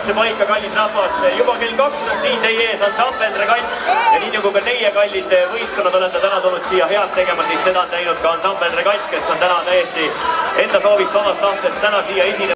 otse paika, kallis rahvas. Juba kell 2 on siin teie ees ansambel Regant ja nii nagu ka teie kallid võistkonnad olete täna tulnud siia head tegema, siis seda on teinud ka ansambel Regant, kes on täna täiesti enda soovist vabast tahtest täna siia esinema.